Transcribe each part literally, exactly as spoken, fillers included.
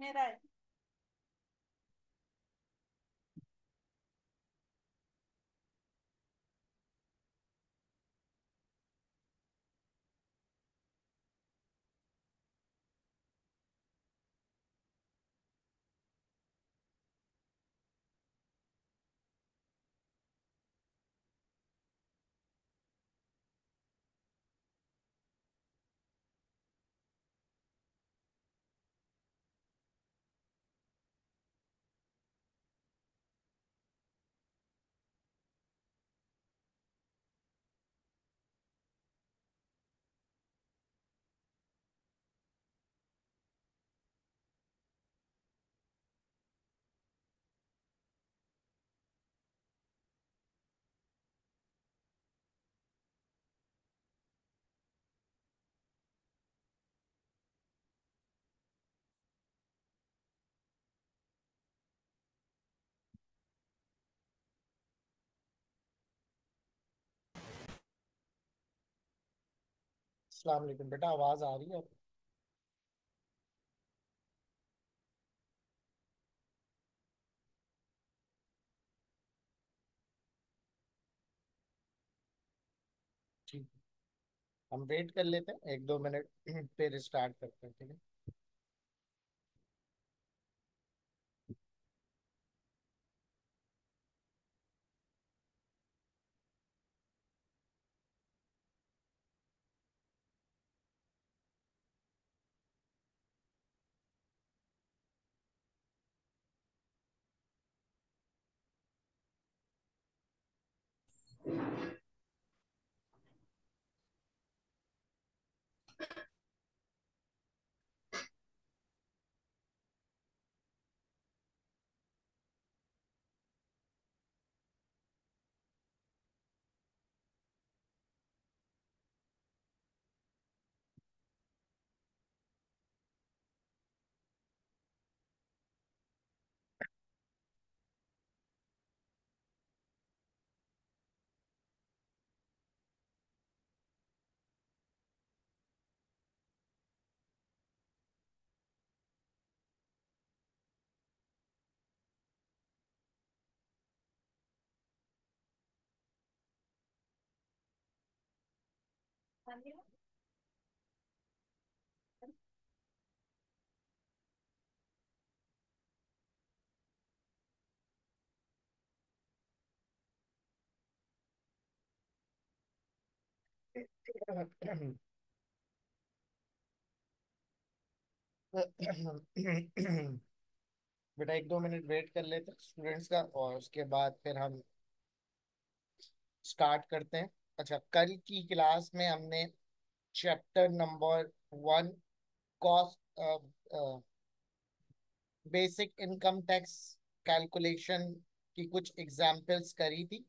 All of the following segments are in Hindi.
मेरा है। अस्सलाम वालेकुम बेटा, आवाज आ रही है? ठीक है। हम वेट कर लेते हैं एक दो मिनट फिर स्टार्ट करते हैं, ठीक है। बेटा एक दो मिनट वेट कर लेते हैं स्टूडेंट्स का, और उसके बाद फिर हम स्टार्ट करते हैं। अच्छा, कल की क्लास में हमने chapter number one, cost basic income tax calculation की कुछ एग्जाम्पल्स करी थी।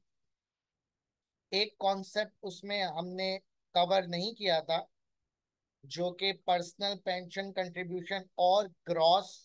एक कॉन्सेप्ट उसमें हमने कवर नहीं किया था, जो कि पर्सनल पेंशन कंट्रीब्यूशन और ग्रॉस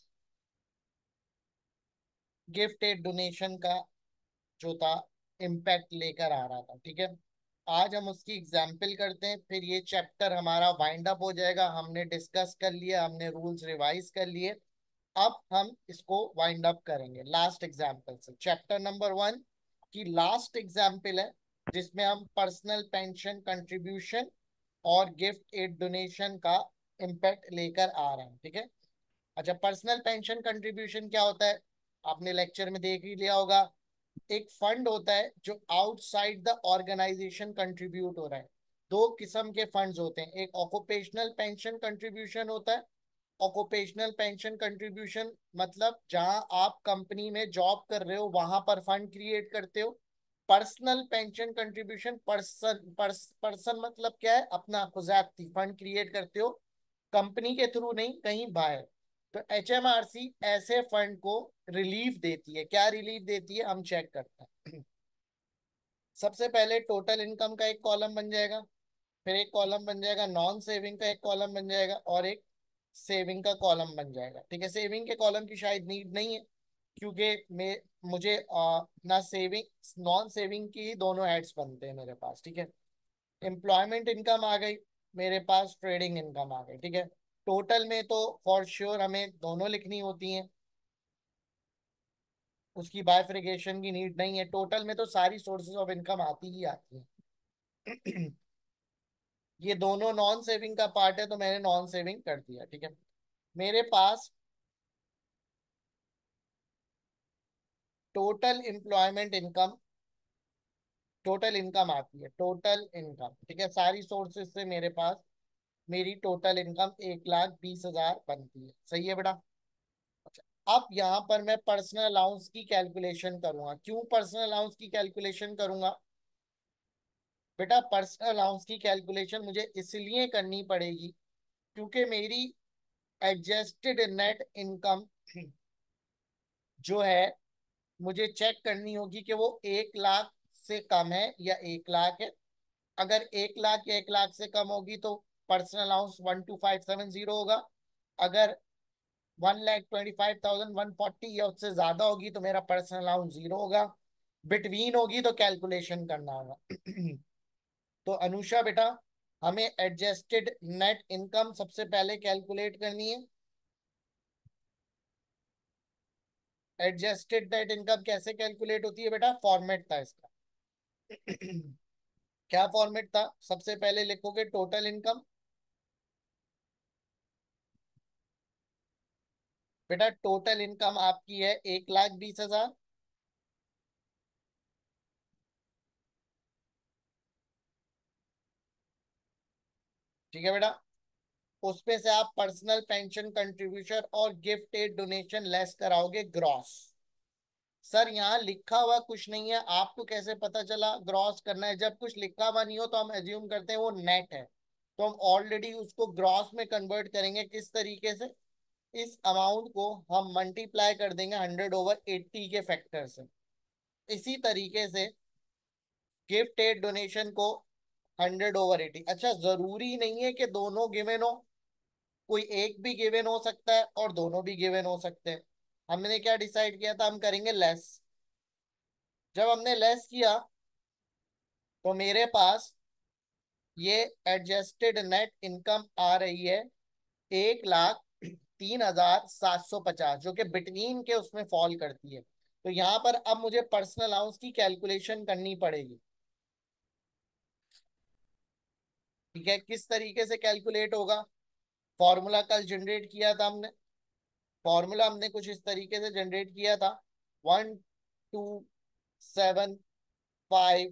गिफ्ट एड डोनेशन का जो था इम्पैक्ट लेकर आ रहा था, ठीक है। आज हम उसकी एग्जाम्पल करते हैं, फिर ये चैप्टर हमारा वाइंड अप हो जाएगा। हमने डिस्कस कर लिया, हमने रूल्स रिवाइज कर लिए। अब हम इसको वाइंड अप करेंगे लास्ट एग्जाम्पल से। चैप्टर नंबर वन की लास्ट एग्जाम्पल है, जिसमें हम पर्सनल पेंशन कंट्रीब्यूशन और गिफ्ट एड डोनेशन का इम्पैक्ट लेकर आ रहे हैं, ठीक है। अच्छा, पर्सनल पेंशन कंट्रीब्यूशन क्या होता है? आपने लेक्चर में देख ही लिया होगा। एक फंड होता है जो आउटसाइड द ऑर्गेनाइजेशन कंट्रीब्यूट हो रहा है। दो किस्म के फंड्स होते हैं, एक ऑक्यूपेशनल पेंशन कंट्रीब्यूशन होता है। ऑक्यूपेशनल पेंशन कंट्रीब्यूशन मतलब जहां आप कंपनी में जॉब कर रहे हो वहां पर फंड क्रिएट करते हो। Personal pension contribution person person मतलब क्या है, अपना खुजाती फंड क्रिएट करते हो, कंपनी के थ्रू नहीं, कहीं बाहर। तो एच एम आर सी ऐसे फंड को रिलीफ देती है। क्या रिलीफ देती है, हम चेक करते हैं। सबसे पहले टोटल इनकम का एक कॉलम बन जाएगा, फिर एक कॉलम बन जाएगा नॉन सेविंग का, एक कॉलम बन जाएगा, और एक सेविंग का कॉलम बन जाएगा, ठीक है। सेविंग के कॉलम की शायद नीड नहीं है, क्योंकि मैं मुझे आ, ना सेविंग नॉन सेविंग की ही दोनों एड्स बनते हैं मेरे पास, ठीक है। एम्प्लॉयमेंट इनकम आ गई, मेरे पास ट्रेडिंग इनकम आ गई, ठीक है। टोटल में तो फॉर श्योर हमें दोनों लिखनी होती हैं, उसकी बाइफरकेशन की नीड नहीं है। टोटल में तो सारी सोर्सेज ऑफ इनकम आती ही आती है। ये दोनों नॉन सेविंग का पार्ट है, तो मैंने नॉन सेविंग कर दिया, ठीक है। मेरे पास total employment income, total income आती है, टोटल इनकम, ठीक है। सारी सोर्सेज से मेरे पास मेरी टोटल इनकम एक लाख बीस हजार बनती है, सही है बेटा। अच्छा, अब यहाँ पर मैं पर्सनल अलाउंस की कैलकुलेशन करूंगा। क्यों पर्सनल अलाउंस की कैलकुलेशन करूंगा बेटा? पर्सनल अलाउंस की कैलकुलेशन मुझे इसलिए करनी पड़ेगी क्योंकि मेरी एडजस्टेड नेट इनकम जो है, मुझे चेक करनी होगी कि वो एक लाख से कम है या एक लाख है। अगर एक लाख या एक लाख से कम होगी तो personal allowance one two five seven zero होगा। अगर one lakh twenty five thousand one forty या उससे ज्यादा होगी तो मेरा पर्सनल अलाउंस जीरो होगा। बिटवीन होगी तो कैलकुलेशन करना होगा। तो अनुषा बेटा, हमें एडजस्टेड नेट इनकम सबसे पहले कैलकुलेट करनी है। एडजस्टेड नेट इनकम कैसे कैलकुलेट होती है बेटा? फॉर्मेट था इसका। क्या फॉर्मेट था? सबसे पहले लिखोगे टोटल इनकम। बेटा टोटल इनकम आपकी है एक लाख बीस हजार। ठीक है बेटा। उसमें से आप पर्सनल पेंशन कंट्रीब्यूशन और गिफ्ट एड डोनेशन लेस कराओगे ग्रॉस। सर यहाँ लिखा हुआ कुछ नहीं है, आपको कैसे पता चला ग्रॉस करना है? जब कुछ लिखा हुआ नहीं हो तो हम एज्यूम करते हैं वो नेट है, तो हम ऑलरेडी उसको ग्रॉस में कन्वर्ट करेंगे। किस तरीके से? इस अमाउंट को हम मल्टीप्लाई कर देंगे हंड्रेड ओवर एट्टी के फैक्टर से। इसी तरीके से गिफ्ट एड डोनेशन को हंड्रेड ओवर एटी। अच्छा, जरूरी नहीं है कि दोनों गिवन हो, कोई एक भी गिवन हो सकता है और दोनों भी गिवन हो सकते हैं। हमने क्या डिसाइड किया था? हम करेंगे लेस। जब हमने लेस किया तो मेरे पास ये एडजस्टेड नेट इनकम आ रही है एक लाख तीन हजार सात सौ पचास, जो कि बिटवीन के उसमें फॉल करती है। तो यहाँ पर अब मुझे पर्सनल अलाउंस की कैलकुलेशन करनी पड़ेगी। ठीक है, किस तरीके से कैलकुलेट होगा? फॉर्मूला कल जनरेट किया था हमने। फॉर्मूला हमने कुछ इस तरीके से जनरेट किया था। वन टू सेवन फाइव,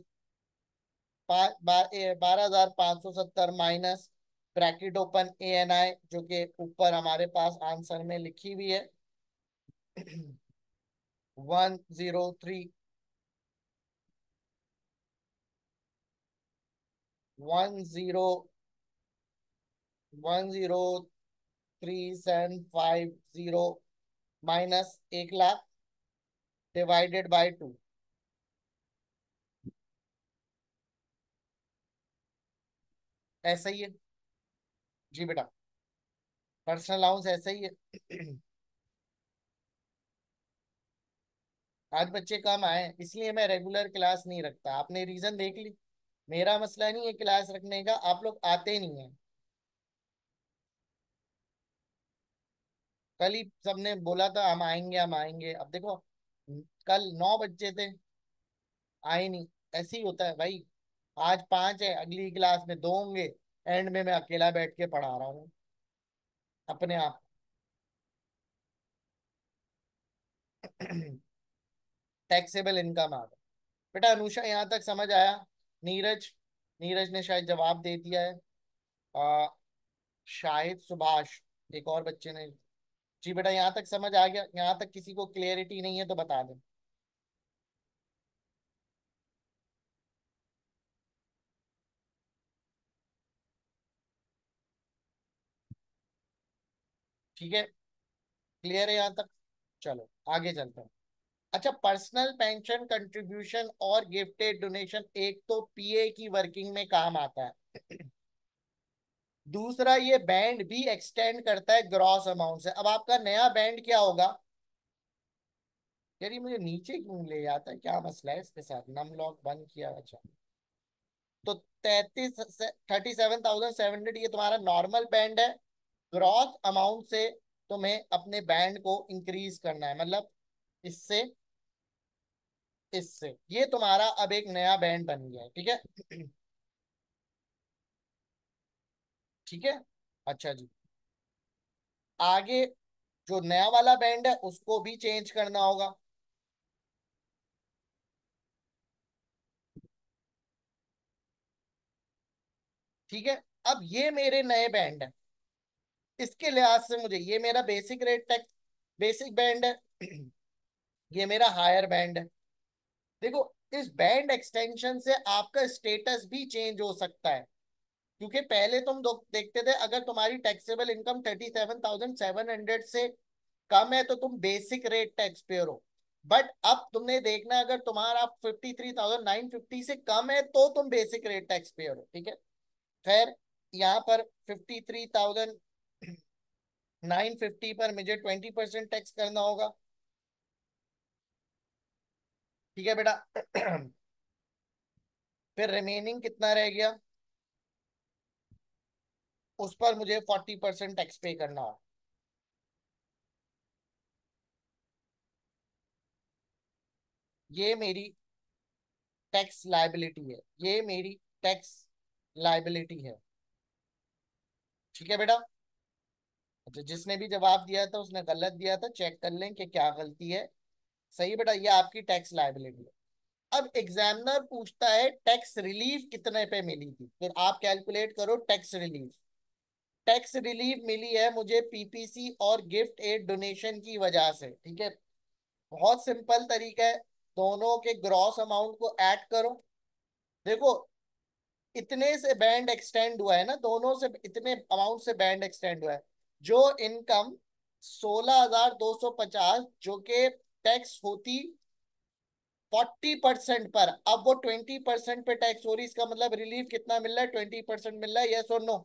बारह हजार पांच सौ सत्तर minus bracket open A N I, जो कि ऊपर हमारे पास आंसर में लिखी हुई है। One zero three, one zero one zero three seven five zero, minus एक लाख, डिवाइडेड बाय टू। ऐसा ही है जी बेटा, पर्सनल अलाउंस ऐसा ही है। आज बच्चे कम आए इसलिए मैं रेगुलर क्लास नहीं रखता। आपने रीजन देख ली। मेरा मसला नहीं है क्लास रखने का, आप लोग आते नहीं है। कल ही सबने बोला था हम आएंगे हम आएंगे, अब देखो कल नौ बच्चे थे, आए नहीं। ऐसे ही होता है भाई। आज पांच है, अगली क्लास में दो होंगे, एंड में मैं अकेला बैठ के पढ़ा रहा हूँ अपने आप। टैक्सेबल इनकम आ गया। बेटा अनुषा यहाँ तक समझ आया? नीरज, नीरज ने शायद जवाब दे दिया है। आ, शाहिद, सुभाष, एक और बच्चे ने। जी बेटा यहाँ तक समझ आ गया? यहाँ तक किसी को क्लियरिटी नहीं है तो बता दें। ठीक है, क्लियर है यहाँ तक? चलो आगे चलते हैं। अच्छा, पर्सनल पेंशन कंट्रीब्यूशन और गिफ्टेड डोनेशन एक तो पीए की वर्किंग में काम आता है। दूसरा, ये बैंड भी एक्सटेंड करता है ग्रॉस अमाउंट से। अब आपका नया बैंड क्या होगा? यार ये मुझे नीचे क्यों ले जाता है, क्या मसला है इसके साथ? नम लॉक बंद किया, अच्छा। तो तैतीस thirty seven thousand seven hundred ये तुम्हारा नॉर्मल बैंड है। ग्रॉस अमाउंट से तुम्हें अपने बैंड को इंक्रीज करना है, मतलब इससे इससे ये तुम्हारा अब एक नया बैंड बन गया है, ठीक है। ठीक है। अच्छा जी। आगे जो नया वाला बैंड है उसको भी चेंज करना होगा। ठीक है। अब ये मेरे नए बैंड है, इसके लिहाज से मुझे ये मेरा basic rate tax basic band है। ये मेरा हायर बैंड है। देखो, इस बैंड एक्सटेंशन से आपका स्टेटस भी चेंज हो सकता है, क्योंकि पहले तुम दो- देखते थे अगर तुम्हारी taxable income thirty seven thousand seven hundred से कम है तो तुम बेसिक रेट टैक्स पेयर हो। बट अब तुमने देखना अगर तुम्हारा fifty three thousand nine fifty से कम है तो तुम बेसिक रेट टैक्स पेयर हो, ठीक है। खैर, यहाँ पर fifty three thousand nine fifty पर मुझे ट्वेंटी परसेंट टैक्स करना होगा। ठीक है बेटा। फिर रिमेनिंग कितना रह गया, उस पर मुझे फोर्टी परसेंट टैक्स पे करना होगा। ये मेरी टैक्स लाइबिलिटी है, ये मेरी टैक्स लाइबिलिटी है। ठीक है बेटा। अच्छा, जिसने भी जवाब दिया था उसने गलत दिया था, चेक कर लें कि क्या गलती है। सही बेटा, ये आपकी टैक्स लाइबिलिटी है। अब एग्जामिनर पूछता है टैक्स रिलीफ कितने पे मिली थी, फिर आप कैलकुलेट करो टैक्स रिलीफ। टैक्स रिलीफ मिली है मुझे पीपीसी और गिफ्ट एड डोनेशन की वजह से, ठीक है। बहुत सिंपल तरीका है, दोनों के ग्रॉस अमाउंट को ऐड करो। देखो, इतने से बैंड एक्सटेंड हुआ है ना, दोनों से इतने अमाउंट से बैंड एक्सटेंड हुआ है। जो इनकम सोलह हजार दो सौ पचास, जो कि टैक्स होती फोर्टी परसेंट पर, अब वो ट्वेंटी परसेंट पे टैक्स हो रही, इसका मतलब रिलीफ कितना मिल रहा है, ट्वेंटी परसेंट मिल रहा है, यस और no.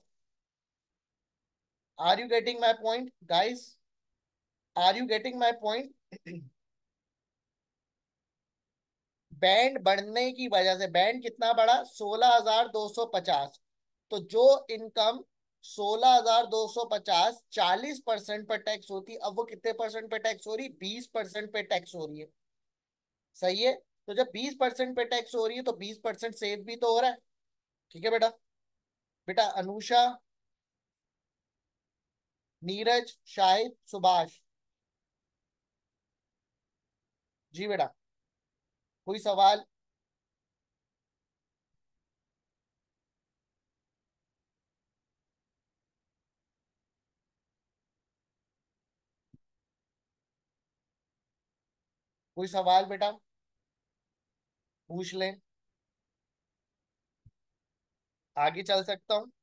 Are you getting my point guys? Are you getting my point? Band बढ़ने की वजह से बैंड कितना बढ़ा, सोलह हजार दो सौ पचास। तो जो इनकम सोलह हजार दो सौ पचास, चालीस परसेंट पर टैक्स होती, अब वो कितने परसेंट पे टैक्स हो रही, बीस परसेंट पे टैक्स हो रही है। सही है। तो जब बीस परसेंट पे टैक्स हो रही है तो बीस परसेंट सेव भी तो हो रहा है। ठीक है बेटा। बेटा अनुषा, नीरज, शाहिद, सुभाष। जी बेटा। कोई सवाल? कोई सवाल बेटा, पूछ लें। आगे चल सकता हूँ?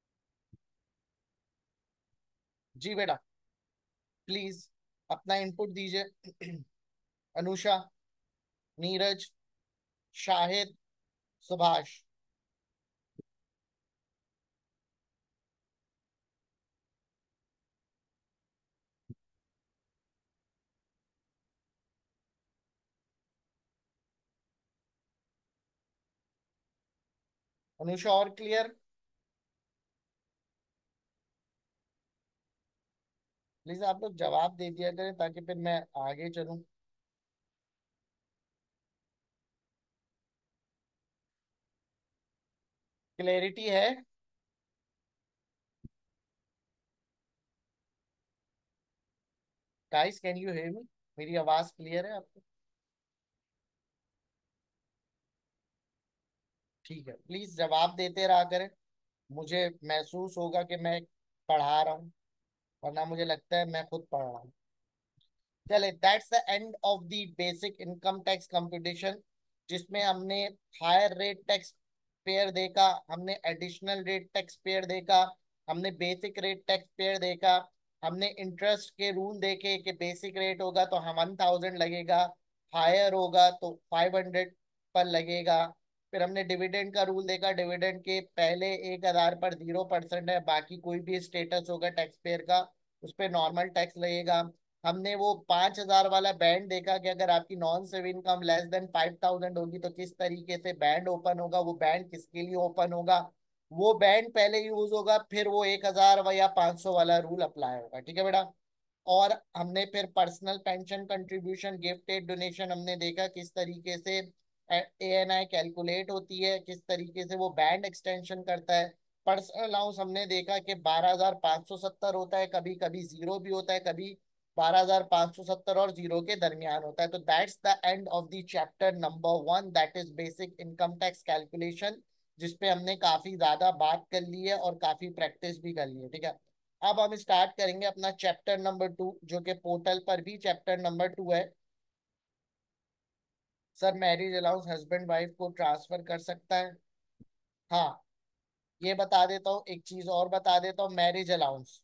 जी बेटा, प्लीज अपना इनपुट दीजिए। अनुषा, नीरज, शाहिद, सुभाष। अनुषा और क्लियर? प्लीज आप लोग जवाब दे दिया करें ताकि फिर मैं आगे चलूं। क्लैरिटी है? Guys, can you hear me? मेरी आवाज क्लियर है आपको? ठीक है, प्लीज जवाब देते रहा करें। मुझे महसूस होगा कि मैं पढ़ा रहा हूँ, वरना मुझे लगता है मैं खुद पढ़ रहा हूँ। चले, that's the end of the basic income tax competition, जिसमें हमने हायर रेट टैक्स पेयर देखा, हमने एडिशनल रेट टैक्स पेयर देखा, हमने बेसिक रेट टैक्स पेयर देखा, हमने इंटरेस्ट के रूल देखे कि बेसिक रेट होगा तो हम वन थाउजेंड लगेगा, हायर होगा तो फाइव हंड्रेड पर लगेगा। फिर हमने डिविडेंड का रूल देखा, डिविडेंड के पहले एक हजार पर जीरो परसेंट है, बाकी कोई भी स्टेटस होगा टैक्स पेयर का उस पर नॉर्मल टैक्स लगेगा। हमने वो पांच हजार वाला बैंड देखा कि अगर आपकी non save income less than five thousand होगी तो किस तरीके से बैंड ओपन होगा, वो बैंड किसके लिए ओपन होगा, वो बैंड पहले यूज होगा, फिर वो एक हजार या पांच सौ वाला रूल अप्लाई होगा, ठीक है बेटा। और हमने फिर personal pension contribution, gift aid donation हमने देखा किस तरीके से ए एन आई कैलकुलेट होती है, किस तरीके से वो बैंड एक्सटेंशन करता है। पर्सनल अलाउंस हमने देखा कि बारह हजार पाँच सौ सत्तर होता है, कभी कभी जीरो भी होता है, कभी बारह हजार पाँच सौ सत्तर और जीरो के दरमियान होता है। तो that's the end of the chapter number one, that is basic income tax calculation, जिसपे हमने काफी ज्यादा बात कर ली है और काफी प्रैक्टिस भी कर ली है, ठीक है। अब हम स्टार्ट करेंगे अपना चैप्टर नंबर टू, जो कि पोर्टल पर भी चैप्टर नंबर टू है। Sir marriage allowance husband wife को ट्रांसफर कर सकता है? हाँ, ये बता देता हूँ, एक चीज और बता देता हूँ, मैरिज अलाउंस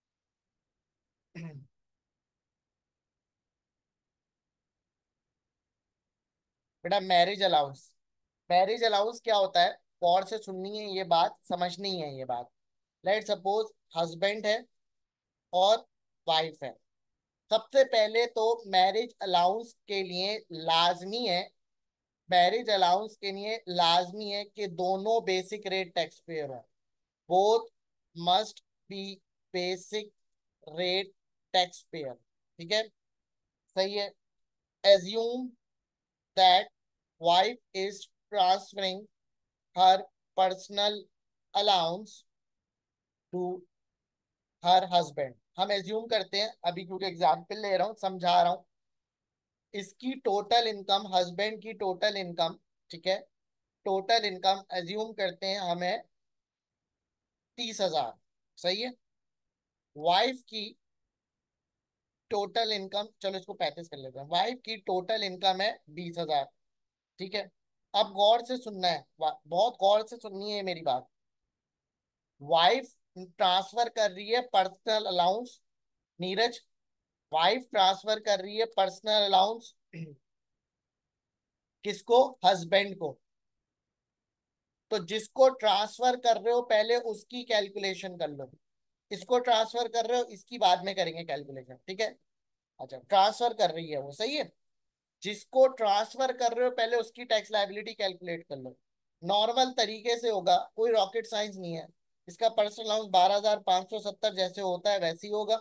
बेटा मैरिज अलाउंस, मैरिज अलाउंस क्या होता है, गौर से सुननी है ये बात, समझनी है ये बात। लेट सपोज हस्बैंड है और वाइफ है। सबसे पहले तो मैरिज अलाउंस के लिए लाजमी है, मैरिज अलाउंस के लिए लाजमी है कि दोनों बेसिक रेट टैक्स पेयर हों। Both must be basic rate tax payer, ठीक है, सही है। Assume that wife is transferring her personal allowance to her husband. हम एज्यूम करते हैं अभी, क्योंकि एग्जाम्पल ले रहा हूँ, समझा रहा हूँ। इसकी टोटल इनकम, हस्बैंड की टोटल इनकम, ठीक है, टोटल इनकम एज्यूम करते हैं हमें तीस हजार, सही है। वाइफ की टोटल इनकम, चलो इसको पैंतीस कर लेते हैं, वाइफ की टोटल इनकम है बीस हजार, ठीक है। अब गौर से सुनना है, वा- बहुत गौर से सुननी है मेरी बात। वाइफ ट्रांसफर कर रही है personal allowance, Neeraj, wife transfer कर रही है पर्सनल अलाउंस किसको? हस्बैंड को। तो जिसको ट्रांसफर कर रहे हो पहले उसकी कैलकुलेशन कर लो, इसको ट्रांसफर कर रहे हो इसकी बाद में करेंगे कैलकुलेशन, ठीक है। अच्छा, ट्रांसफर कर रही है वो, सही है। जिसको ट्रांसफर कर रहे हो पहले उसकी टैक्स लायबिलिटी कैलकुलेट कर लो। नॉर्मल तरीके से होगा, कोई रॉकेट साइंस नहीं है। इसका पर्सनल अलाउंस बारह हजार पाँच सौ सत्तर जैसे होता है वैसे ही होगा,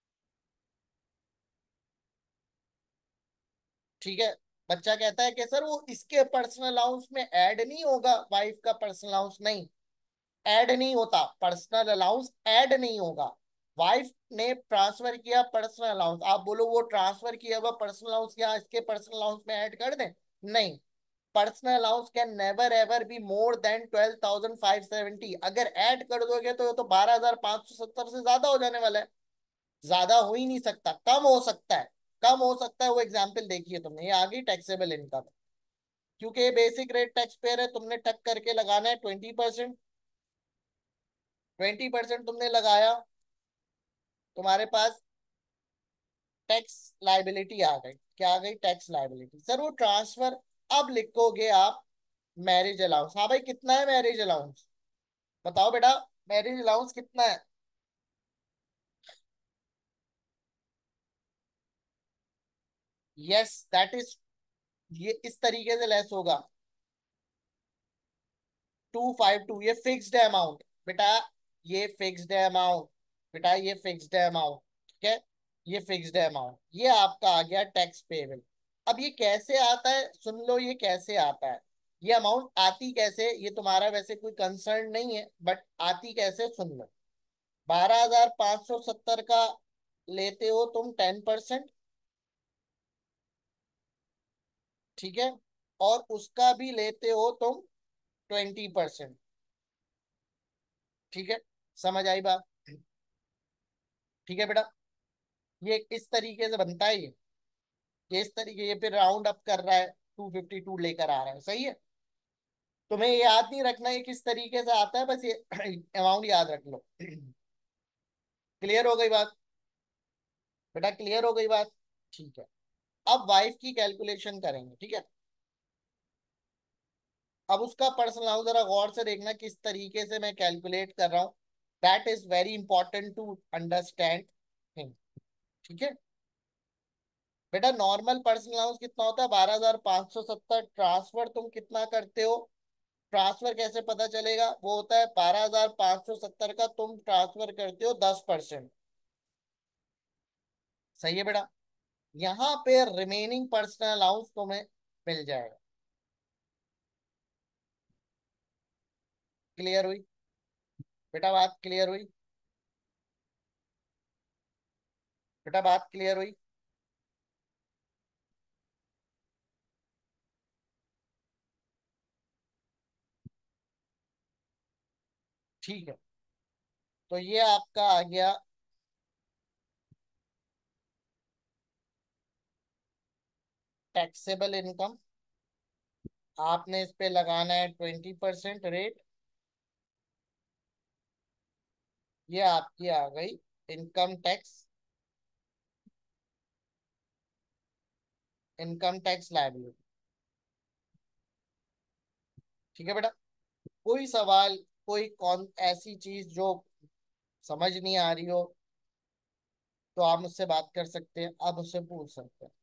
ठीक है। बच्चा कहता है कि सर वो इसके पर्सनल अलाउंस में ऐड नहीं होगा, वाइफ का पर्सनल अलाउंस, नहीं, ऐड नहीं होता, पर्सनल अलाउंस ऐड नहीं होगा। वाइफ ने ट्रांसफर किया पर्सनल अलाउंस, आप बोलो वो ट्रांसफर किया हुआ पर्सनल अलाउंस क्या इसके पर्सनल अलाउंस में ऐड कर दें? नहीं। Personal allowance can never ever be more than twelve thousand five seventy. अगर ऐड कर दोगे तो ये तो बारह हजार पांच सौ सत्तर से ज्यादा हो जाने वाला है। ज्यादा हो ही नहीं सकता, कम हो सकता है, कम हो सकता है। वो एग्जाम्पल देखिए तुमने, ये आ गई टैक्सेबल इनकम, क्योंकि ये बेसिक रेट टैक्स पेयर है, तुमने टक करके लगाना है ट्वेंटी परसेंट। ट्वेंटी परसेंट तुमने लगाया, तुम्हारे पास टैक्स लाइबिलिटी आ गई। क्या आ गई? Tax liability. सर वो ट्रांसफर, अब लिखोगे आप मैरिज अलाउंस। हाँ भाई, कितना है मैरिज अलाउंस? बताओ बेटा, मैरिज अलाउंस कितना है? यस, दैट इज, ये इस तरीके से लेस होगा, टू फाइव टू, ये फिक्स्ड अमाउंट बेटा, ये फिक्स्ड अमाउंट बेटा, ये फिक्स्ड अमाउंट, ठीक है। ये फिक्स्ड अमाउंट, ये आपका आ गया टैक्स पेबल। अब ये कैसे आता है सुन लो, ये कैसे आता है, ये अमाउंट आती कैसे, ये तुम्हारा वैसे कोई कंसर्न नहीं है, बट आती कैसे सुन लो। बारह हजार पांच सौ सत्तर का लेते हो तुम टेन परसेंट, ठीक है, और उसका भी लेते हो तुम ट्वेंटी परसेंट, ठीक है। समझ आई बात? ठीक है बेटा, ये इस तरीके से बनता है, ये ये इस तरीके, ये फिर राउंड अप कर रहा है, टू फिफ्टी टू लेकर आ रहा है, सही है। तुम्हें ये याद नहीं रखना है किस तरीके से आता है, बस ये अमाउंट याद रख लो। क्लियर हो गई बात? बेटा क्लियर हो गई बात? ठीक है। अब वाइफ की कैलकुलेशन करेंगे, ठीक है। अब उसका पर्सनल अलाउंस जरा गौर से देखना किस तरीके से मैं कैलकुलेट कर रहा हूँ, that is very important to understand thing, ठीक है। बेटा नॉर्मल पर्सनल अलाउंस कितना होता है? बारह हजार पाँच सौ सत्तर। ट्रांसफर तुम कितना करते हो? ट्रांसफर कैसे पता चलेगा? वो होता है बारह हजार पांच सौ सत्तर का तुम ट्रांसफर करते हो दस परसेंट। सही है बेटा। यहाँ पे रिमेनिंग पर्सनल अलाउंस तुम्हें मिल जाएगा। क्लियर हुई बेटा? बात क्लियर हुई? बेटा बात क्लियर हुई? ठीक है। तो ये आपका आ गया टैक्सेबल इनकम। आपने इस पे लगाना है ट्वेंटी परसेंट रेट। ये आपकी आ गई income tax, income tax liability. ठीक है बेटा। कोई सवाल, कोई कौन ऐसी चीज जो समझ नहीं आ रही हो, तो आप मुझसे बात कर सकते हैं, आप मुझसे पूछ सकते हैं।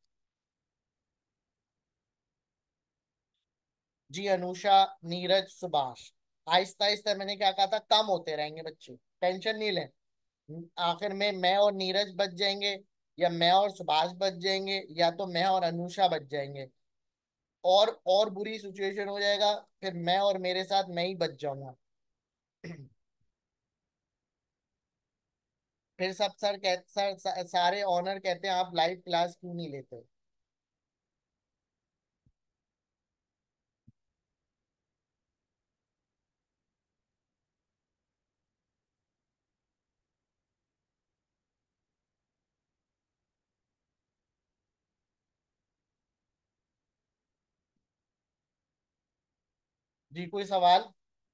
जी अनुषा, नीरज, सुभाष। आहिस्ता आहिस्ता मैंने क्या कहा था, कम होते रहेंगे बच्चे, टेंशन नहीं लें। आखिर में मैं और नीरज बच जाएंगे, या मैं और सुभाष बच जाएंगे, या तो मैं और अनुषा बच जाएंगे। और और बुरी सिचुएशन हो जाएगा, फिर मैं और मेरे साथ मैं ही बच जाऊंगा। फिर सब सर कह सर, सा, सारे ऑनर कहते हैं आप लाइव क्लास क्यों नहीं लेते? जी कोई सवाल?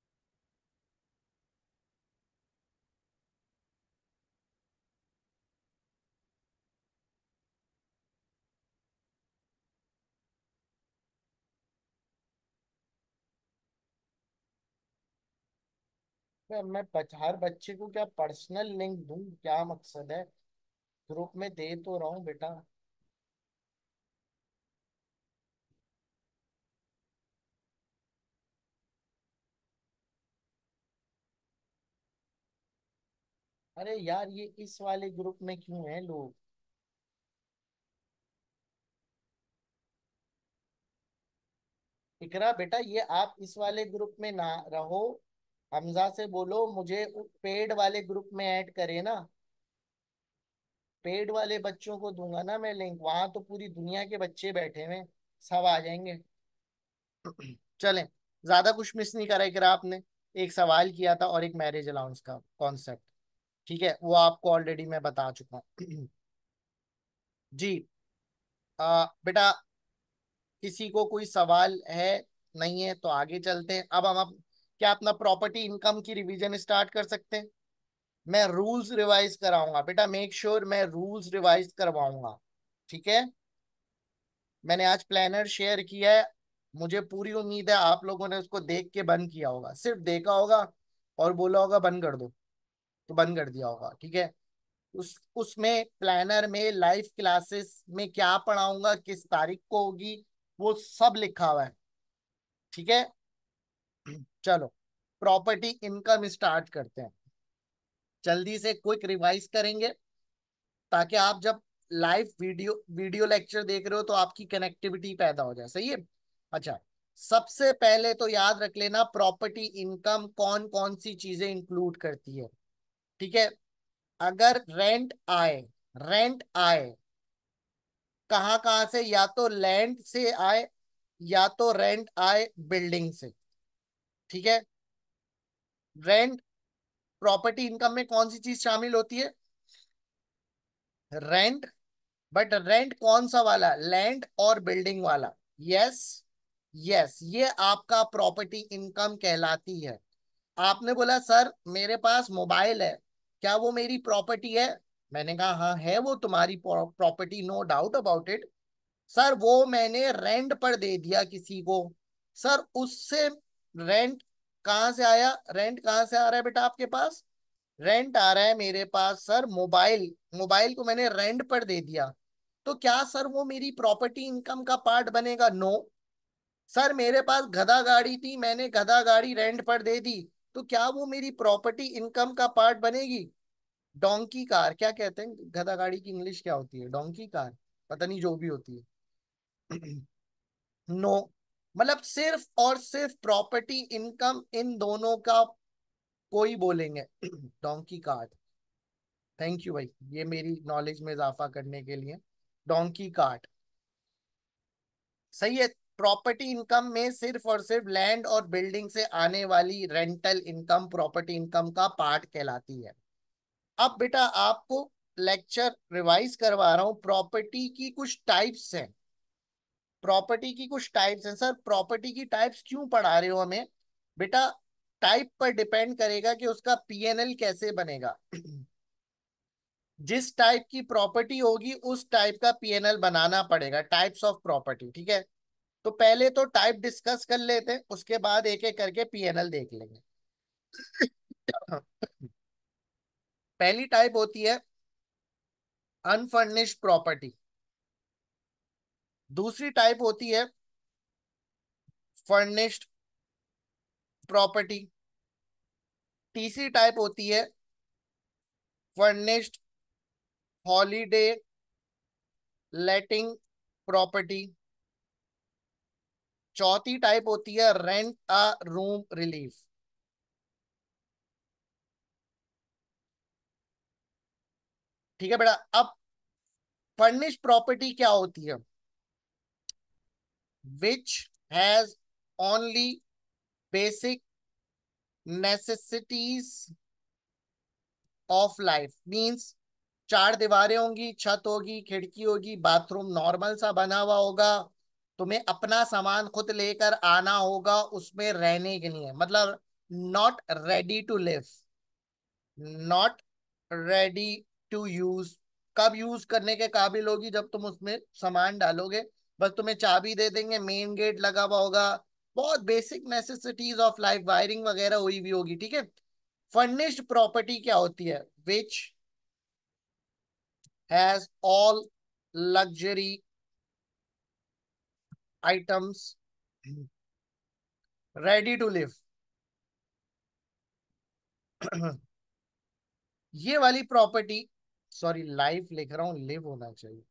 मैं मैं बच, हर बच्चे को क्या पर्सनल लिंक दूं? क्या मकसद है? ग्रुप में दे तो रहा हूँ बेटा। अरे यार, ये इस वाले ग्रुप में क्यों है लोग? इकरा बेटा, ये आप इस वाले ग्रुप में ना रहो। हमजा से बोलो मुझे पेड वाले ग्रुप में ऐड करे ना। पेड वाले बच्चों को दूंगा ना मैं लिंक, वहां तो पूरी दुनिया के बच्चे बैठे हुए हैं, सब आ जाएंगे। चलें, ज्यादा कुछ मिस नहीं करा इकरा आपने। एक सवाल किया था और एक मैरिज अलाउंस का कॉन्सेप्ट। ठीक है, वो आपको ऑलरेडी मैं बता चुका हूँ। जी। आ, बेटा, किसी को कोई सवाल है? नहीं है तो आगे चलते हैं। अब हम अब क्या अपना प्रॉपर्टी इनकम की रिवीजन स्टार्ट कर सकते हैं? मैं रूल्स रिवाइज कराऊंगा बेटा, मेक श्योर मैं रूल्स रिवाइज करवाऊंगा। ठीक है। मैंने आज प्लानर शेयर किया है। मुझे पूरी उम्मीद है आप लोगों ने उसको देख के बंद किया होगा, सिर्फ देखा होगा और बोला होगा बंद कर दो, तो बंद कर दिया होगा। ठीक है। उस उसमें प्लानर में लाइव क्लासेस में क्या पढ़ाऊंगा, किस तारीख को होगी, वो सब लिखा हुआ है। ठीक है। चलो, प्रॉपर्टी इनकम स्टार्ट करते हैं। जल्दी से क्विक रिवाइज करेंगे, ताकि आप जब लाइव वीडियो वीडियो लेक्चर देख रहे हो तो आपकी कनेक्टिविटी पैदा हो जाए। सही है। अच्छा, सबसे पहले तो याद रख लेना प्रॉपर्टी इनकम कौन कौन सी चीजें इंक्लूड करती है। ठीक है। अगर रेंट आए, रेंट आए कहाँ कहाँ से? या तो लैंड से आए, या तो रेंट आए बिल्डिंग से। ठीक है। रेंट, प्रॉपर्टी इनकम में कौन सी चीज शामिल होती है? रेंट। बट रेंट कौन सा वाला? लैंड और बिल्डिंग वाला। यस, यस, ये आपका प्रॉपर्टी इनकम कहलाती है। आपने बोला सर मेरे पास मोबाइल है, क्या वो मेरी प्रॉपर्टी है? मैंने कहा हाँ है, वो तुम्हारी property, no doubt about it. Sir वो मैंने रेंट पर दे दिया किसी को। सर उससे रेंट कहाँ से आया? रेंट कहाँ से आ रहा है बेटा आपके पास? रेंट आ रहा है मेरे पास सर मोबाइल, मोबाइल को मैंने रेंट पर दे दिया। तो क्या सर वो मेरी प्रॉपर्टी इनकम का पार्ट बनेगा? नो। सर मेरे पास गधा गाड़ी थी, मैंने गधा गाड़ी रेंट पर दे दी, तो क्या वो मेरी प्रॉपर्टी इनकम का पार्ट बनेगी? डोंकी कार, क्या कहते हैं गधा गाड़ी की इंग्लिश क्या होती है? डोंकी कार, पता नहीं, जो भी होती है। नो, मतलब सिर्फ और सिर्फ प्रॉपर्टी इनकम इन दोनों का कोई बोलेंगे। Donkey cart. थैंक यू भाई, ये मेरी नॉलेज में इजाफा करने के लिए। डोंकी कार्ट सही है। प्रॉपर्टी इनकम में सिर्फ और सिर्फ लैंड और बिल्डिंग से आने वाली रेंटल इनकम प्रॉपर्टी इनकम का पार्ट कहलाती है। अब बेटा आपको लेक्चर रिवाइज करवा रहा हूं। प्रॉपर्टी की कुछ टाइप्स हैं। प्रॉपर्टी की कुछ टाइप्स हैं सर। प्रॉपर्टी की टाइप्स क्यों पढ़ा रहे हो हमें? बेटा टाइप पर डिपेंड करेगा कि उसका पीएनएल कैसे बनेगा। जिस टाइप की प्रॉपर्टी होगी उस टाइप का पीएनएल बनाना पड़ेगा। टाइप्स ऑफ प्रॉपर्टी, ठीक है। तो पहले तो टाइप डिस्कस कर लेते हैं, उसके बाद एक एक करके पीएनएल देख लेंगे। पहली टाइप होती है अनफर्निश्ड प्रॉपर्टी। दूसरी टाइप होती है फर्निश्ड प्रॉपर्टी। तीसरी टाइप होती है फर्निश्ड हॉलीडे लेटिंग प्रॉपर्टी। चौथी टाइप होती है रेंट अ रूम रिलीफ। ठीक है बेटा। अब फर्निश्ड प्रॉपर्टी क्या होती है? Which has only basic necessities of life. Means चार दीवारें होंगी, छत होगी, खिड़की होगी, बाथरूम नॉर्मल सा बना हुआ होगा। तुम्हें अपना सामान खुद लेकर आना होगा उसमें रहने के लिए, मतलब not ready to live, not ready to use. कब यूज करने के काबिल होगी? जब तुम उसमें सामान डालोगे। बस तुम्हें चाबी दे देंगे, मेन गेट लगा हुआ होगा, बहुत basic necessities of life, wiring वगैरह हुई भी होगी, ठीक है। फर्निश्ड प्रॉपर्टी क्या होती है? Which has all luxury items ready to live. ये वाली प्रॉपर्टी, सॉरी लाइफ लिख रहा हूं, लिव होना चाहिए।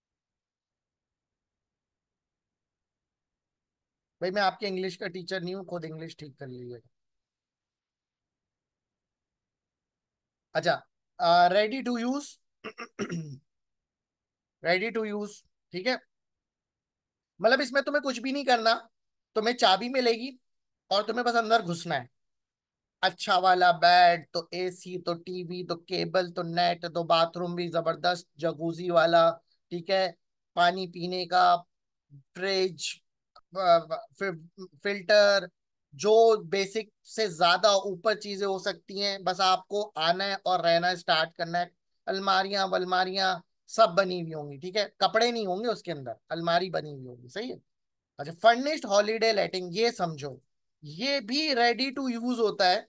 भाई मैं आपके इंग्लिश का टीचर नहीं हूँ, खुद इंग्लिश ठीक कर लीजिए। अच्छा, ready to use. Ready to use, ठीक है। मतलब इसमें तुम्हें कुछ भी नहीं करना, तुम्हें चाबी मिलेगी और तुम्हें बस अंदर घुसना है। अच्छा वाला बेड, तो एसी, तो टीवी, तो केबल, तो नेट, तो बाथरूम भी जबरदस्त जगूजी वाला, ठीक है। पानी पीने का फ्रिज, फिर फिल्टर, जो बेसिक से ज्यादा ऊपर चीजें हो सकती हैं, बस आपको आना है और रहना स्टार्ट करना है। अलमारियां वलमारियां सब बनी हुई होंगी, ठीक है। कपड़े नहीं होंगे उसके अंदर, अलमारी बनी हुई होगी, सही है। अच्छा, फर्निश्ड हॉलीडे लेटिंग, ये समझो, ये भी रेडी टू यूज होता है।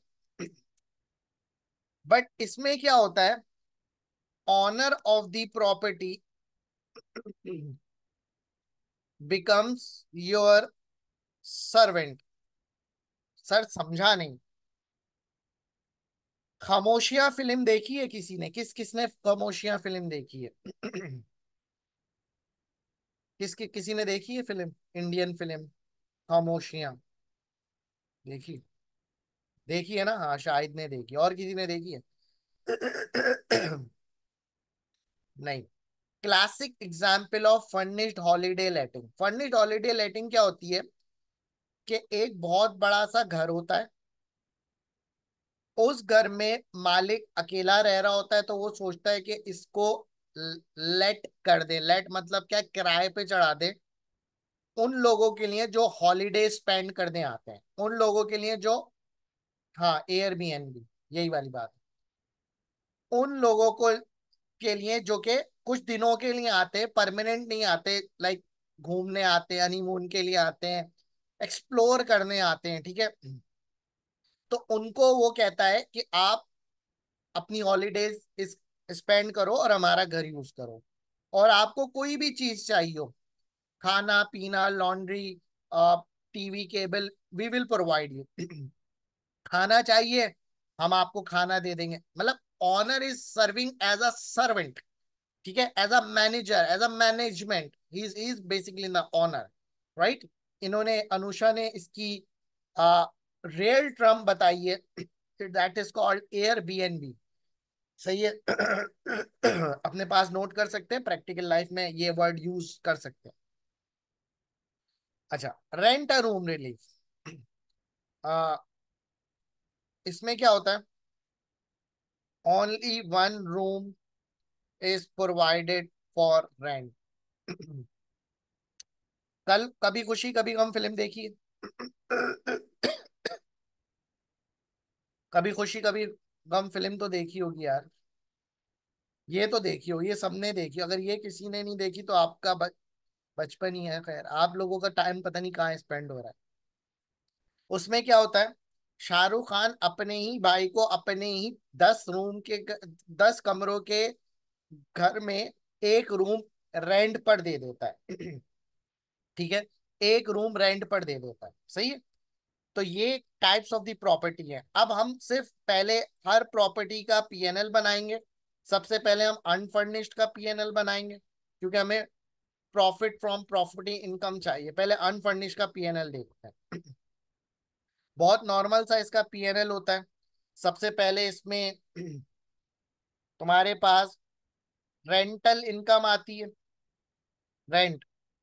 बट इसमें क्या होता है? Owner of the property becomes your servant. Sir समझा नहीं। खामोशियां फिल्म देखी है किसी ने? किस किसने खामोशियां फिल्म देखी है? किस किसी ने देखी है फिल्म? इंडियन फिल्म खामोशियां देखी? देखी है ना? हाँ, शाहिद ने देखी, और किसी ने देखी है? नहीं। Classic example of furnished holiday letting. Furnished holiday letting क्या होती है? कि एक बहुत बड़ा सा घर होता है, उस घर में मालिक अकेला रह रहा होता है, तो वो सोचता है कि इसको लेट कर दे। लेट मतलब क्या? किराए पे चढ़ा दे उन लोगों के लिए जो हॉलीडे स्पेंड करने आते हैं, उन लोगों के लिए जो, हाँ, एयरबीएनबी, यही वाली बात है। उन लोगों को के लिए जो कि कुछ दिनों के लिए आते, परमानेंट नहीं आते, लाइक घूमने आते हैं, हनीमून के लिए आते हैं, एक्सप्लोर करने आते हैं, ठीक है। तो उनको वो कहता है कि आप अपनी हॉलीडेज इस स्पेंड करो और हमारा घर यूज करो। और आपको कोई भी चीज चाहिए हो, खाना पीना, laundry, TV cable, we will provide you. खाना चाहिए, हम आपको खाना दे देंगे। मतलब owner is serving as a servant, ठीक है, as a manager, as a management, he is is basically the owner, right. इन्होंने, अनुषा ने इसकी रियल टर्म बताई है, that is called Airbnb. सही है। अपने पास नोट कर सकते हैं, प्रैक्टिकल लाइफ में ये वर्ड यूज कर सकते हैं। अच्छा, रेंट अ रूम रिलीफ, इसमें क्या होता है, only one room is provided for rent. कल कभी खुशी कभी गम फिल्म देखी है? कभी खुशी कभी गम फिल्म तो देखी होगी यार, ये तो देखी हो, ये सबने देखी। अगर ये किसी ने नहीं देखी तो आपका ब- बचपन ही है। खैर, आप लोगों का टाइम पता नहीं कहाँ स्पेंड हो रहा है। उसमें क्या होता है, शाहरुख खान अपने ही भाई को अपने ही दस रूम के, दस कमरों के घर में एक रूम रेंट पर दे देता है। ठीक है, एक रूम रेंट पर दे देता है, सही है। तो ये टाइप्स ऑफ द प्रॉपर्टी है। अब हम सिर्फ पहले हर प्रॉपर्टी का पीएनएल बनाएंगे। सबसे पहले हम अनफर्निश्ड का पीएनएल बनाएंगे, क्योंकि हमें प्रॉफिट फ्रॉम प्रॉपर्टी इनकम चाहिए। पहले अनफर्निश्ड का पीएनएल देखते हैं। बहुत नॉर्मल सा इसका पीएनएल होता है। सबसे पहले इसमें तुम्हारे पास रेंटल इनकम आती है, रेंट,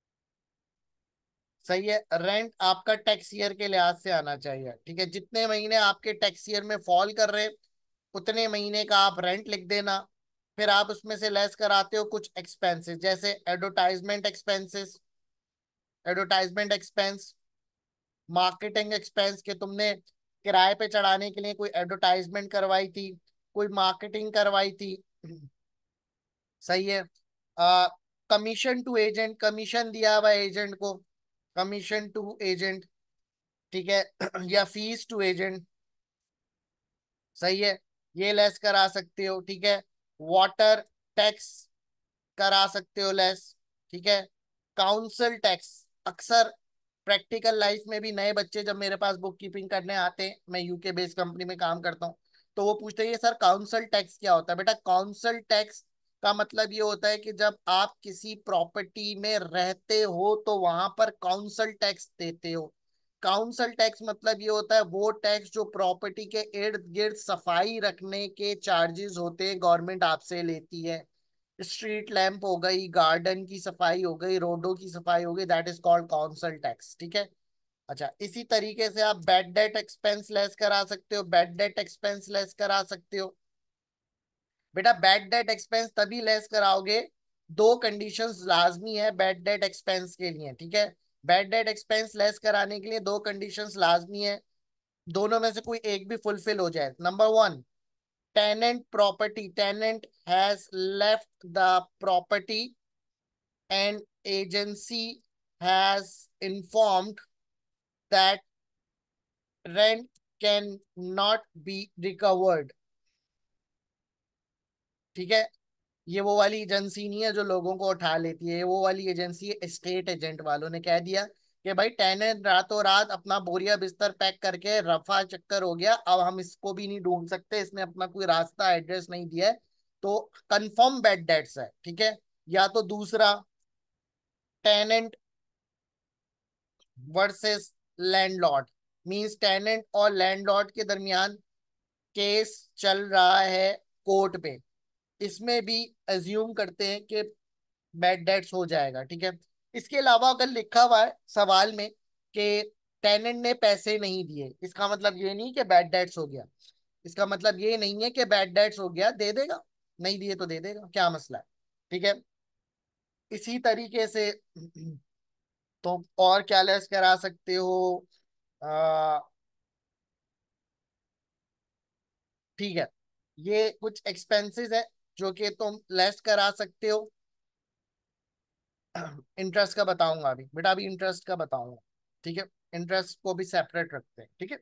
सही है। रेंट आपका टैक्स ईयर के लिहाज से आना चाहिए, ठीक है। जितने महीने आपके टैक्स ईयर में फॉल कर रहे, उतने महीने का आप रेंट लिख देना। फिर आप उसमें से लेस कराते हो कुछ एक्सपेंसेस, जैसे advertisement expenses, advertisement expense, marketing expense, के तुमने किराए पे चढ़ाने के लिए कोई एडवर्टाइजमेंट करवाई थी, कोई मार्केटिंग करवाई थी, सही है। कमीशन टू एजेंट, कमीशन दिया हुआ एजेंट को, कमीशन टू एजेंट, ठीक है। या फीस टू एजेंट, सही है, ये लेस करा सकते हो, ठीक है। वाटर टैक्स करा सकते हो लेस, ठीक है। काउंसिल टैक्स, अक्सर प्रैक्टिकल लाइफ में भी नए बच्चे जब मेरे पास बुक कीपिंग करने आते हैं, मैं यूके बेस्ड कंपनी में काम करता हूँ, तो वो पूछते हैं सर काउंसिल टैक्स क्या होता है। बेटा, काउंसिल टैक्स का मतलब ये होता है कि जब आप किसी प्रॉपर्टी में रहते हो तो वहां पर काउंसिल टैक्स देते हो। काउंसिल टैक्स मतलब ये होता है वो टैक्स जो प्रॉपर्टी के इर्द गिर्द सफाई रखने के चार्जेस होते हैं, गवर्नमेंट आपसे लेती है। स्ट्रीट लैंप हो गई, गार्डन की सफाई हो गई, रोडों की सफाई हो गई, that is called council tax, ठीक है। अच्छा, इसी तरीके से आप बैड डेट एक्सपेंस लेस करा सकते हो, बैड डेट एक्सपेंस लेस करा सकते हो। बेटा, बैड डेट एक्सपेंस तभी लेस कराओगे, दो कंडीशंस लाजमी है बैड डेट एक्सपेंस के लिए, ठीक है। बैड डेट एक्सपेंस लेस कराने के लिए दो कंडीशंस लाजमी है, दोनों में से कोई एक भी फुलफिल हो जाए। Number one, tenant property, tenant has left the property and agency has informed that rent can not be recovered, ठीक है। ये वो वाली एजेंसी नहीं है जो लोगों को उठा लेती है, ये वो वाली एजेंसी है, स्टेट एजेंट वालों ने कह दिया कि भाई टेनेंट रातों रात अपना बोरिया बिस्तर पैक करके रफा चक्कर हो गया, अब हम इसको भी नहीं ढूंढ सकते, इसने अपना कोई रास्ता एड्रेस नहीं दिया है, तो कंफर्म बेड डेट्स है, ठीक है। या तो दूसरा, tenant versus landlord, means tenant और लैंडलॉर्ड के दरमियान केस चल रहा है कोर्ट पे, इसमें भी अज्यूम करते हैं कि बैड डेट्स हो जाएगा, ठीक है। इसके अलावा अगर लिखा हुआ है सवाल में कि टेनेंट ने पैसे नहीं दिए, इसका मतलब ये नहीं कि बैड डेट्स हो गया, इसका मतलब ये नहीं है कि बैड डेट्स हो गया, दे देगा, नहीं दिए तो दे देगा, क्या मसला है, ठीक है। इसी तरीके से तो और क्या लेस करा सकते हो, आ, ठीक है, ये कुछ एक्सपेंसेस है जो कि तुम लेस करा सकते हो। इंटरेस्ट का बताऊंगा अभी बेटा, अभी इंटरेस्ट का बताऊंगा, ठीक है। इंटरेस्ट को भी सेपरेट रखते हैं, ठीक है।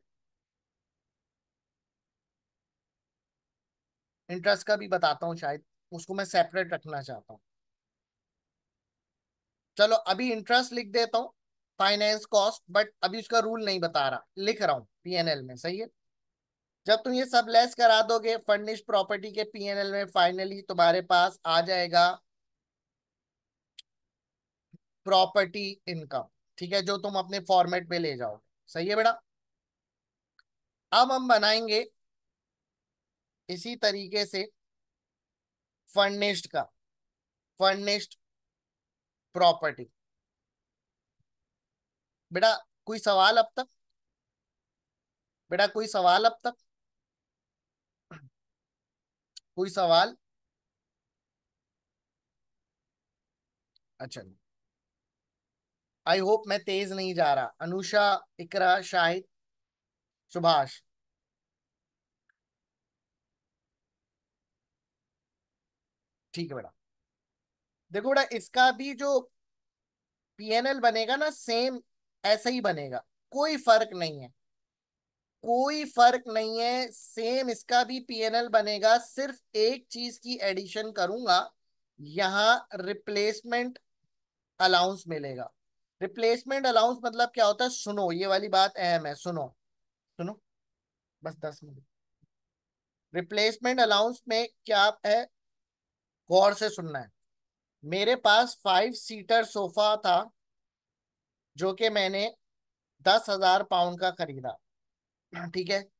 इंटरेस्ट का भी बताता हूँ, शायद उसको मैं सेपरेट रखना चाहता हूँ। चलो अभी इंटरेस्ट लिख देता हूँ, फाइनेंस कॉस्ट, बट अभी उसका रूल नहीं बता रहा, लिख रहा हूँ पीएनएल में, सही है। जब तुम ये सब लेस करा दोगे फर्निश्ड प्रॉपर्टी के पीएनएल में, फाइनली तुम्हारे पास आ जाएगा प्रॉपर्टी इनकम, ठीक है, जो तुम अपने फॉर्मेट पे ले जाओगे, सही है बेटा। अब हम बनाएंगे इसी तरीके से फर्निश्ड का, फर्निश्ड प्रॉपर्टी। बेटा कोई सवाल अब तक? बेटा कोई सवाल अब तक? कोई सवाल? अच्छा, आई होप मैं तेज नहीं जा रहा। अनुषा, इकरा, शाहिद, सुभाष। ठीक है बेटा। देखो बेटा, इसका भी जो पीएनएल बनेगा ना, सेम ऐसा ही बनेगा, कोई फर्क नहीं है, कोई फर्क नहीं है, सेम इसका भी पीएनएल बनेगा। सिर्फ एक चीज की एडिशन करूंगा, यहां रिप्लेसमेंट अलाउंस मिलेगा। रिप्लेसमेंट अलाउंस मतलब क्या होता है, सुनो, ये वाली बात अहम है, सुनो। सुनो, बस दस मिनट। रिप्लेसमेंट अलाउंस में क्या है, गौर से सुनना है। मेरे पास फाइव सीटर सोफा था, जो कि मैंने दस हजार पाउंड का खरीदा, ठीक है।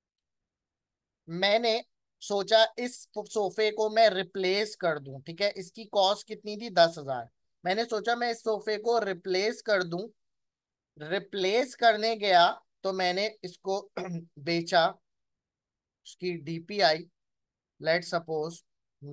मैंने सोचा इस सोफे को मैं रिप्लेस कर दूं, ठीक है, इसकी कॉस्ट कितनी थी, दस हजार। मैंने सोचा मैं इस सोफे को रिप्लेस कर दूं। रिप्लेस करने गया तो मैंने इसको बेचा, उसकी डीपीआई, लेट सपोज,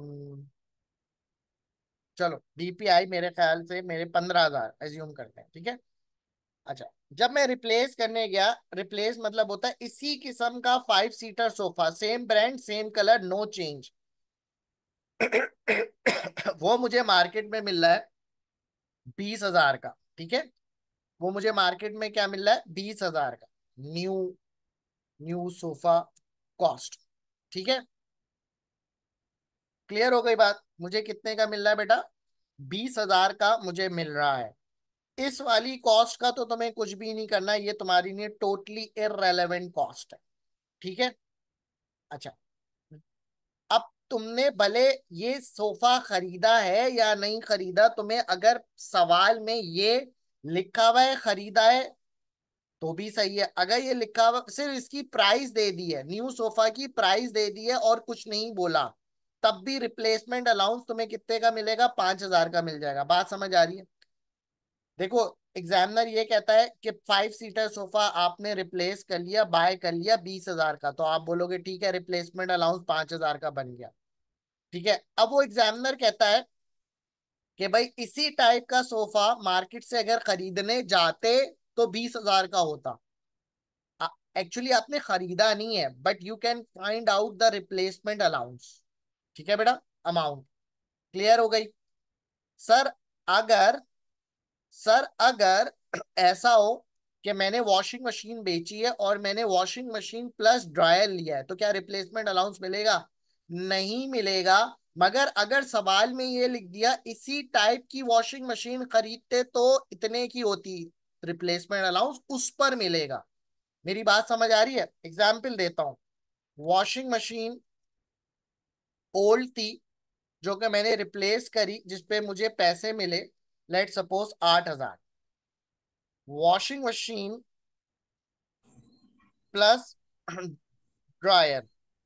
चलो डीपीआई मेरे ख्याल से मेरे पंद्रह हजार एज्यूम करते हैं, ठीक है। अच्छा, जब मैं रिप्लेस करने गया, रिप्लेस मतलब होता है इसी किस्म का five seater sofa, same brand same colour, no change, वो मुझे मार्केट में मिल रहा है बीस हजार का, ठीक है। वो मुझे मार्केट में क्या मिल रहा है, बीस हजार का, न्यू, न्यू सोफा कॉस्ट, ठीक है। क्लियर हो गई बात? मुझे कितने का मिल रहा है बेटा, बीस हजार का मुझे मिल रहा है। इस वाली कॉस्ट का तो तुम्हें कुछ भी नहीं करना है, ये तुम्हारी लिए टोटली इररेलेवेंट कॉस्ट है, ठीक है। अच्छा, अब तुमने भले ये सोफा खरीदा है या नहीं खरीदा, तुम्हें अगर सवाल में ये लिखा हुआ है खरीदा है तो भी सही है। अगर ये लिखा हुआ सिर्फ इसकी प्राइस दे दी है, न्यू सोफा की प्राइस दे दी है और कुछ नहीं बोला, तब भी रिप्लेसमेंट अलाउंस तुम्हें कितने का मिलेगा, पांच हजार का मिल जाएगा। बात समझ आ रही है? देखो, एग्जामिनर ये कहता है कि फाइव सीटर सोफा आपने रिप्लेस कर लिया, बाय कर लिया बीस हजार का, तो आप बोलोगे ठीक है, रिप्लेसमेंट अलाउंस पांच हजार का बन गया, ठीक है। अब वो एग्जामिनर कहता है कि भाई इसी टाइप का सोफा मार्केट से अगर खरीदने जाते तो बीस हजार का होता। एक्चुअली आपने खरीदा नहीं है, but you can find out the replacement allowance, ठीक है बेटा, अमाउंट। क्लियर हो गई? सर अगर, सर अगर ऐसा हो कि मैंने वॉशिंग मशीन बेची है और मैंने वॉशिंग मशीन प्लस ड्रायर लिया है, तो क्या रिप्लेसमेंट अलाउंस मिलेगा? नहीं मिलेगा। मगर अगर सवाल में ये लिख दिया इसी टाइप की वॉशिंग मशीन खरीदते तो इतने की होती, रिप्लेसमेंट अलाउंस उस पर मिलेगा। मेरी बात समझ आ रही है? एग्जाम्पल देता हूं। वॉशिंग मशीन ओल्ड थी, जो कि मैंने रिप्लेस करी, जिसपे मुझे पैसे मिले, लेट सपोज आठ हजार। वॉशिंग मशीन प्लस ड्रायर,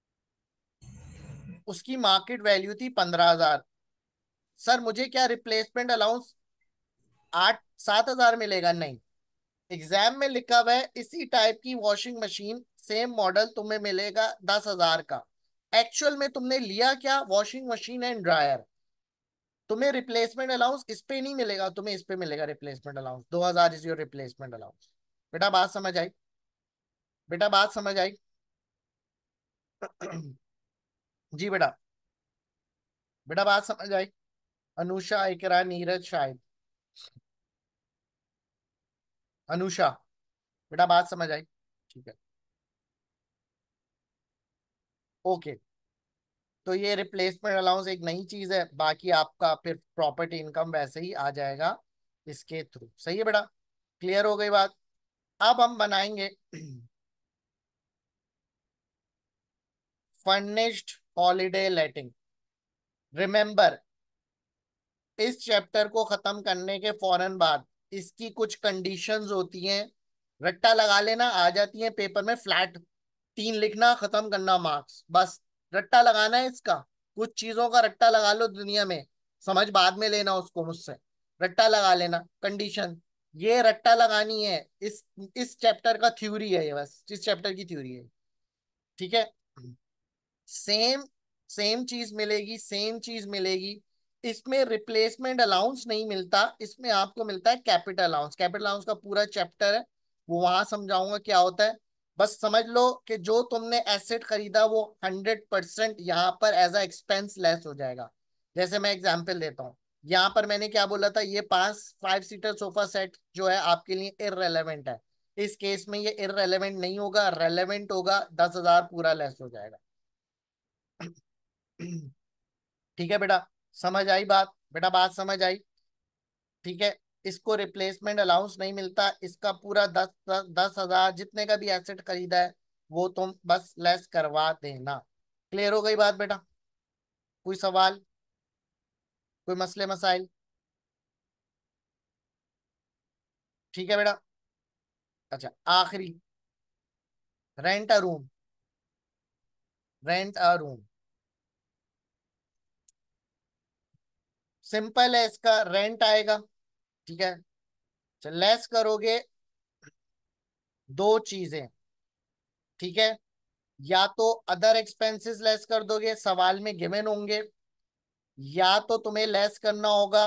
उसकी मार्केट वैल्यू थी पंद्रह हजार। सर मुझे क्या रिप्लेसमेंट अलाउंस आठ सात हजार मिलेगा? नहीं। एग्जाम में लिखा हुआ है इसी टाइप की वॉशिंग मशीन सेम मॉडल तुम्हें मिलेगा दस हजार का। एक्चुअल में तुमने लिया क्या, वॉशिंग मशीन एंड ड्रायर। तुम्हें रिप्लेसमेंट अलाउंस इस पे नहीं मिलेगा, तुम्हें इस पे मिलेगा रिप्लेसमेंट अलाउंस, दो हजार इज योर रिप्लेसमेंट अलाउंस। बेटा बात समझ आई? बेटा बात समझ आई? जी बेटा, बेटा बात समझ आई? अनुषा, इकरा, नीरज, शाहिद। अनुषा, बेटा बात समझ आई? ठीक है, ओके। तो ये रिप्लेसमेंट अलाउंस एक नई चीज है, बाकी आपका फिर प्रॉपर्टी इनकम वैसे ही आ जाएगा इसके थ्रू, सही है बेटा। क्लियर हो गई बात। अब हम बनाएंगे फर्निश्ड हॉलीडे लेटिंग। रिमेंबर, इस चैप्टर को खत्म करने के फौरन बाद इसकी कुछ कंडीशंस होती हैं, रट्टा लगा लेना, आ जाती हैं पेपर में फ्लैट। तीन लिखना, खत्म करना मार्क्स, बस रट्टा लगाना है इसका। कुछ चीजों का रट्टा लगा लो दुनिया में, समझ बाद में लेना उसको मुझसे। रट्टा लगा लेना कंडीशन, ये रट्टा लगानी है। इस इस चैप्टर का थ्योरी है ये, बस इस चैप्टर की थ्योरी है। ठीक है। सेम सेम चीज मिलेगी, सेम चीज मिलेगी। इसमें रिप्लेसमेंट अलाउंस नहीं मिलता, इसमें आपको मिलता है कैपिटल अलाउंस। कैपिटल अलाउंस का पूरा चैप्टर है, वो वहां समझाऊंगा क्या होता है। बस समझ लो कि जो तुमने एसेट खरीदा वो हंड्रेड परसेंट यहाँ पर एज अ एक्सपेंस लेस हो जाएगा। जैसे मैं एग्जाम्पल देता हूँ, यहाँ पर मैंने क्या बोला था, ये पांच फाइव सीटर सोफा सेट जो है आपके लिए इररेलेवेंट है। इस केस में ये इररेलेवेंट नहीं होगा, रेलेवेंट होगा, दस हजार पूरा लेस हो जाएगा। ठीक है बेटा, समझ आई बात? बेटा बात समझ आई? ठीक है। इसको रिप्लेसमेंट अलाउंस नहीं मिलता, इसका पूरा दस दस दस हजार जितने का भी एसेट खरीदा है वो तुम बस लेस करवा देना। क्लियर हो गई बात बेटा? कोई सवाल, कोई मसले मसाइल? ठीक है बेटा। अच्छा, आखिरी, rent a room. Rent a room simple है, इसका रेंट आएगा। ठीक है। चल लेस करोगे दो चीजें। ठीक है। या तो अदर एक्सपेंसेस लेस कर दोगे, सवाल में गिवन होंगे, या तो तुम्हें लेस करना होगा,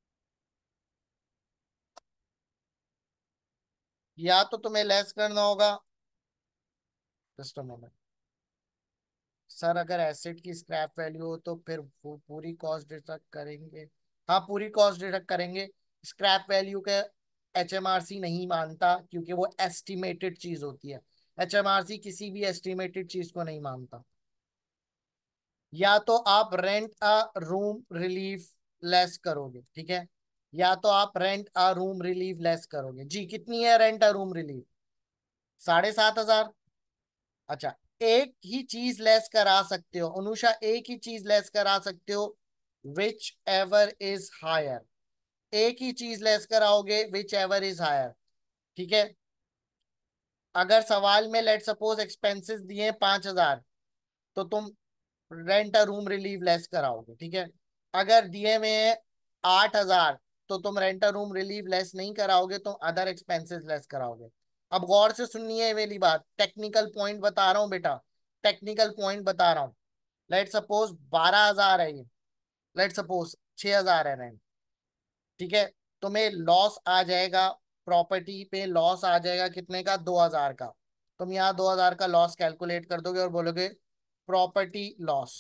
या तो तुम्हें लेस करना होगा। जस्ट अ मोमेंट सर, अगर एसेट की स्क्रैप वैल्यू हो तो फिर वो पूरी कॉस्ट डिडक्ट करेंगे। हाँ, पूरी कॉस्ट डिडक्ट करेंगे। स्क्रैप वैल्यू के एचएमआरसी नहीं मानता, क्योंकि वो एस्टिमेटेड चीज होती है। एचएमआरसी किसी भी एस्टिमेटेड चीज को नहीं मानता। या तो आप rent a room relief less करोगे। ठीक है। या तो आप rent a room relief less करोगे। जी, कितनी है रेंट अ रूम रिलीफ? साढ़े सात हजार। अच्छा, एक ही चीज लेस करा सकते हो अनुषा, एक ही चीज लेस करा सकते हो, विच एवर इज हायर। एक ही चीज लेस कराओगे, विच एवर इज हायर। ठीक है। अगर सवाल में लेट सपोज एक्सपेंसेस दिए पांच हजार, तो तुम rent a room relief less कराओगे। ठीक है। अगर दिए में आठ हजार, तो तुम rent a room relief less नहीं कराओगे, तुम अदर एक्सपेंसेस लेस कराओगे। अब गौर से सुनिए ये मेरी बात, टेक्निकल पॉइंट बता रहा हूँ बेटा, टेक्निकल पॉइंट बता रहा हूँ। लेट सपोज बारह हजार है ये, लेट सपोज छह हजार है रेंट। ठीक है। तुम्हें लॉस आ जाएगा, प्रॉपर्टी पे लॉस आ जाएगा कितने का, दो हजार का। तुम यहाँ दो हजार का लॉस कैलकुलेट कर दोगे और बोलोगे प्रॉपर्टी लॉस।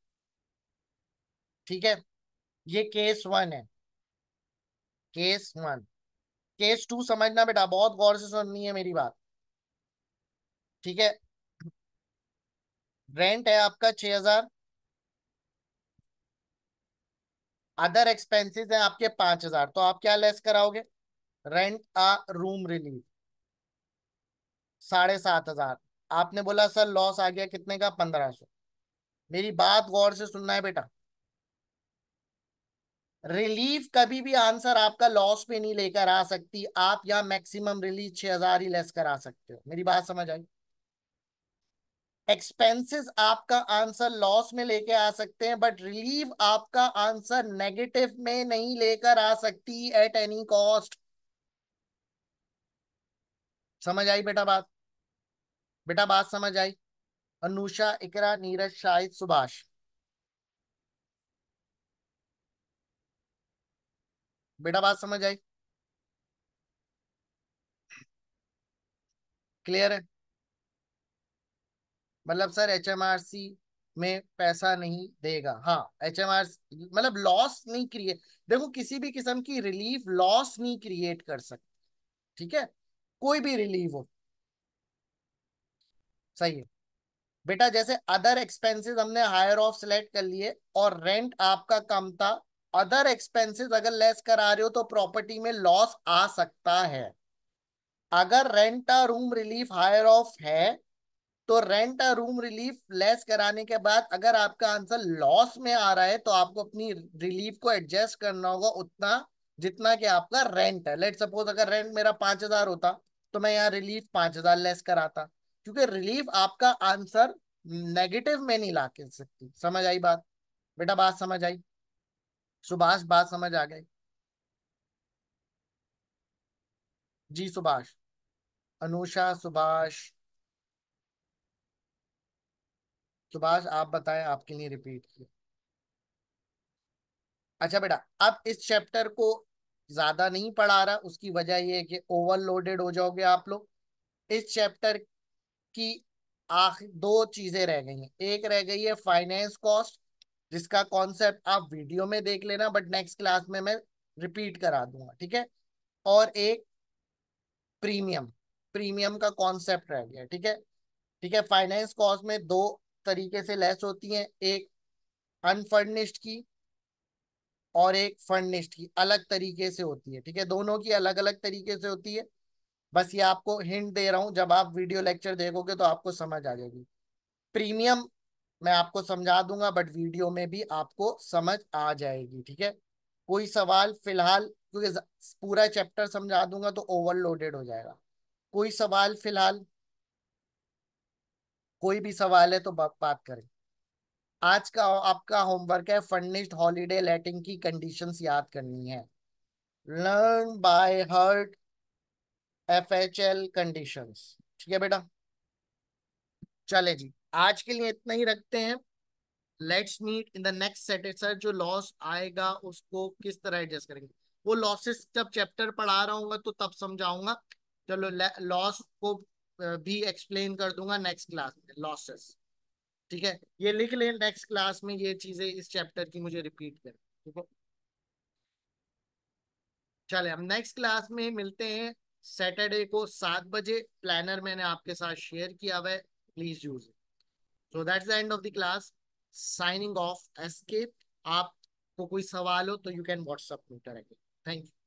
ठीक है। ये केस वन है, केस वन। केस टू समझना बेटा, बहुत गौर से सुननी है मेरी बात। ठीक है। रेंट है आपका छह हजार, अदर एक्सपेंसेस है आपके पांच हजार, तो आप क्या लेस कराओगे? रेंट आ रूम रिलीफ साढ़े सात हजार। आपने बोला सर लॉस आ गया कितने का, पंद्रह सौ। मेरी बात गौर से सुनना है बेटा, रिलीफ कभी भी आंसर आपका लॉस पे नहीं लेकर आ सकती। आप यहाँ मैक्सिमम रिलीफ छह हजार ही लेस करा सकते हो। मेरी बात समझ आई? एक्सपेंसेस आपका आंसर लॉस में लेके आ सकते हैं, बट रिलीफ आपका आंसर नेगेटिव में नहीं लेकर आ सकती एट एनी कॉस्ट। समझ आई बेटा बात? बेटा बात समझ आई? अनुषा, इकरा, नीरज, शाहिद, सुभाष, बेटा बात समझ आई? क्लियर है? मतलब सर एचएमआरसी में पैसा नहीं देगा, हाँ एचएमआर मतलब लॉस नहीं क्रिएट, देखो किसी भी किस्म की रिलीफ लॉस नहीं क्रिएट कर सकती। ठीक है। कोई भी रिलीफ हो, सही है बेटा। जैसे अदर एक्सपेंसेस हमने हायर ऑफ सिलेक्ट कर लिए और रेंट आपका कम था, अदर एक्सपेंसेस अगर लेस करा रहे हो तो प्रॉपर्टी में लॉस आ सकता है। अगर rent a room relief higher of है, तो rent a room relief less कराने के बाद अगर आपका आंसर लॉस में आ रहा है तो आपको अपनी रिलीफ को एडजस्ट करना होगा उतना जितना कि आपका रेंट है। लेट सपोज अगर रेंट मेरा पांच हजार होता तो मैं यहाँ रिलीफ पांच हजार लेस कराता, क्योंकि रिलीफ आपका आंसर नेगेटिव में नहीं ला के सकती। समझ आई बात? बेटा बात समझ आई? सुभाष बात समझ आ गई? जी सुभाष। अनुषा, सुभाष। सुभाष आप बताएं, आपके लिए रिपीट किया। अच्छा बेटा, अब इस चैप्टर को ज्यादा नहीं पढ़ा रहा, उसकी वजह यह है कि ओवरलोडेड हो जाओगे आप लोग। इस चैप्टर की आखिर दो चीजें रह गई हैं। एक रह गई है फाइनेंस कॉस्ट, जिसका कॉन्सेप्ट आप वीडियो में देख लेना, बट नेक्स्ट क्लास में मैं रिपीट करा दूंगा, ठीक है। और एक प्रीमियम, प्रीमियम का कॉन्सेप्ट रह गया, ठीक है। ठीक है, फाइनेंस कॉस्ट में दो तरीके से लेस होती है, एक अनफर्निश्ड की और एक फर्निश्ड की, अलग तरीके से होती है, ठीक है। दोनों की अलग अलग तरीके से होती है। बस ये आपको हिंट दे रहा हूं, जब आप वीडियो लेक्चर देखोगे तो आपको समझ आ जाएगी। प्रीमियम मैं आपको समझा दूंगा, बट वीडियो में भी आपको समझ आ जाएगी, ठीक है। कोई सवाल फिलहाल, क्योंकि ज- पूरा चैप्टर समझा दूंगा तो ओवरलोडेड हो जाएगा। कोई सवाल फिलहाल? कोई भी सवाल है तो बा, बात करें। आज का आपका होमवर्क है फर्निश्ड हॉलीडे लेटिंग की कंडीशंस याद करनी है। Learn by heart F H L conditions, ठीक है बेटा। चले जी, आज के लिए इतना ही रखते हैं। Let's meet in the next set. Sir जो लॉस आएगा उसको किस तरह एडजस्ट करेंगे, वो लॉसेस जब चैप्टर पढ़ा रहा हूँ तो तब समझाऊंगा। चलो, लॉस को अ, भी एक्सप्लेन कर दूंगा नेक्स्ट क्लास में, लॉसेस। ठीक है, ये लिख लें, नेक्स्ट क्लास में ये चीजें इस चैप्टर की मुझे रिपीट करें, ठीक है। चले, हम नेक्स्ट क्लास में मिलते हैं सैटरडे को सात बजे। प्लानर मैंने आपके साथ शेयर किया हुआ है, please use it. So that's the end of the class, signing off, escape. आपको कोई सवाल हो तो you can WhatsApp me directly. Thank you.